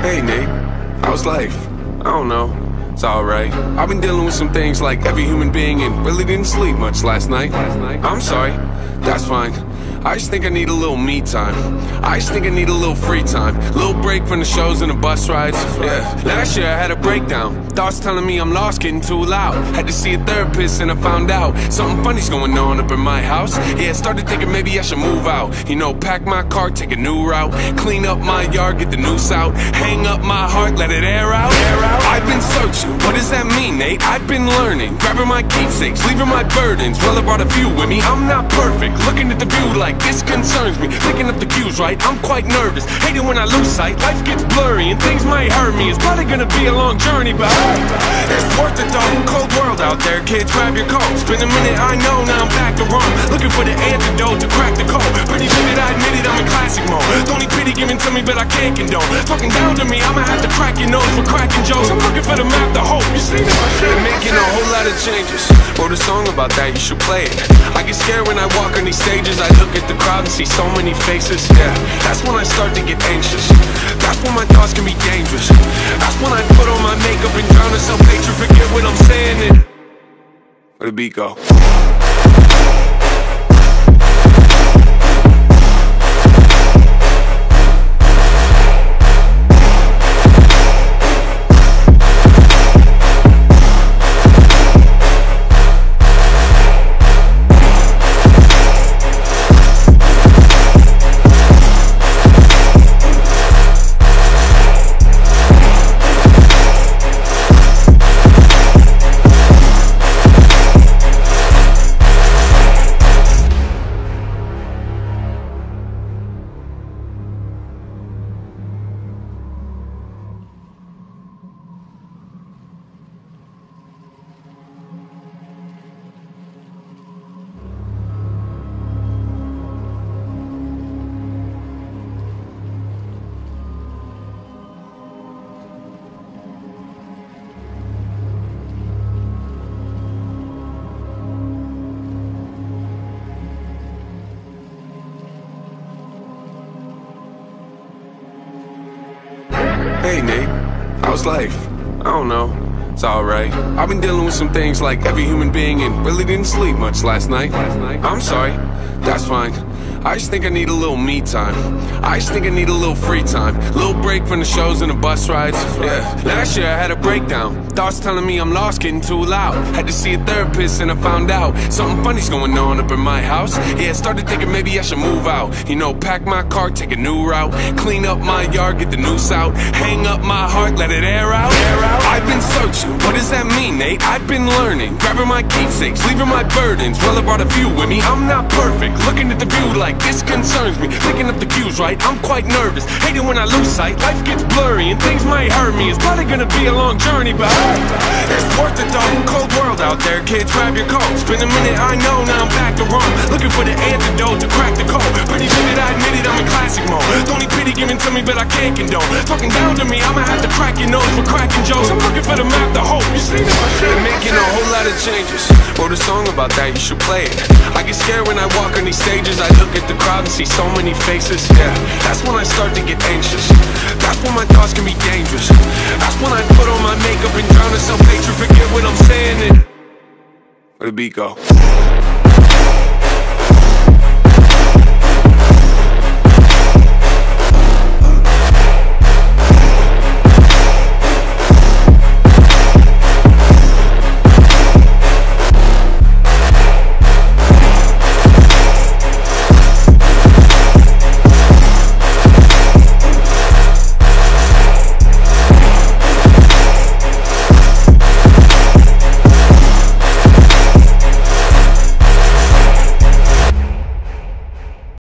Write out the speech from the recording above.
Hey Nate, how's life? I don't know, it's alright. I've been dealing with some things like every human being and really didn't sleep much last night. I'm sorry, that's fine. I just think I need a little me time. I just think I need a little free time. Little break from the shows and the bus rides. Yeah, last year I had a breakdown. Thoughts telling me I'm lost, getting too loud. Had to see a therapist and I found out something funny's going on up in my house. Yeah, started thinking maybe I should move out. You know, pack my car, take a new route. Clean up my yard, get the noose out. Hang up my heart, let it air out. I've been searching, what does that mean, Nate? I've been learning, grabbing my keepsakes, leaving my burdens. Well, I brought a few with me, I'm not perfect. Looking at the view like this concerns me. Picking up the cues, right? I'm quite nervous. Hate it when I lose sight. Life gets blurry and things might hurt me. It's probably gonna be a long journey, but it's worth it though. Cold world out there, kids, grab your coat. It's been a minute, I know, now I'm back to Rome. Looking for the antidote to crack the code. Pretty vivid, I admit it, I'm in classic mode. Don't need pity given to me, but I can't condone. Talking down to me, I'ma have to crack your nose for cracking jokes. I'm looking for the map to hope. You see that? They're making a whole lot of changes. Wrote a song about that, you should play it. I get scared when I walk on these stages. I look at the crowd and see so many faces. Yeah, that's when I start to get anxious. That's when my thoughts can be dangerous. That's when I put on my makeup and drown in self-hatred. Forget what I'm saying and where the beat go? Hey Nate, how's life? I don't know, it's alright. I've been dealing with some things like every human being and really didn't sleep much last night. I'm sorry, that's fine. I just think I need a little me time. I just think I need a little free time. Little break from the shows and the bus rides. Yeah, last year I had a breakdown. Thoughts telling me I'm lost, getting too loud. Had to see a therapist and I found out something funny's going on up in my house. Yeah, started thinking maybe I should move out. You know, pack my car, take a new route. Clean up my yard, get the noose out. Hang up my heart, let it air out. I've been searching, what does that mean, Nate? I've been learning, grabbing my keepsakes, leaving my burdens. Well, I brought a few with me, I'm not perfect. Looking at the view like this concerns me. Picking up the cues, right? I'm quite nervous. Hate it when I lose sight. Life gets blurry and things might hurt me. It's probably gonna be a long journey, but it's worth it though. Cold world out there, kids, grab your coat. It's been a minute, I know, now I'm back to Rome. Looking for the antidote to crack the code. Pretty vivid, I admit it, I'm in classic mode. Don't need pity given to me, but I can't condone. Talking down to me, I'ma have to crack your nose for cracking jokes. I'm looking for the map to hope. You see that? They're making a whole lot of changes. Wrote a song about that, you should play it. I get scared when I walk on these stages. I look at the crowd and see so many faces. Yeah, that's when I start to get anxious. That's when my thoughts can be dangerous. That's when I put on my makeup and drown in self-hatred. Forget what I'm saying and where the beat go?